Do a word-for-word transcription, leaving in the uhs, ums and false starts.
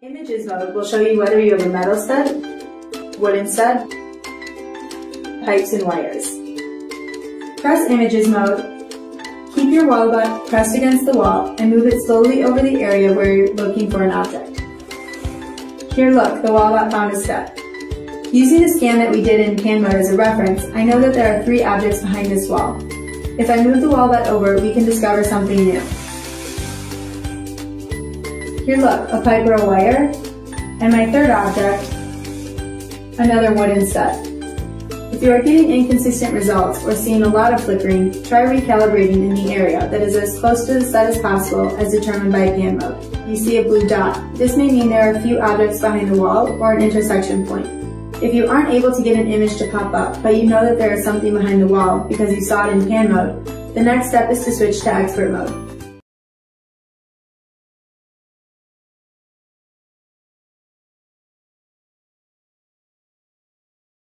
Images mode will show you whether you have a metal stud, wooden stud, pipes and wires. Press Images mode. Keep your Woebot pressed against the wall and move it slowly over the area where you're looking for an object. Here look, the Woebot found a stud. Using the scan that we did in PanMode as a reference, I know that there are three objects behind this wall. If I move the Woebot over, we can discover something new. Here look, a pipe or a wire, and my third object, another wooden stud. If you are getting inconsistent results or seeing a lot of flickering, try recalibrating in the area that is as close to the stud as possible as determined by PanMode. You see a blue dot. This may mean there are a few objects behind the wall or an intersection point. If you aren't able to get an image to pop up, but you know that there is something behind the wall because you saw it in PanMode, the next step is to switch to Expert Mode.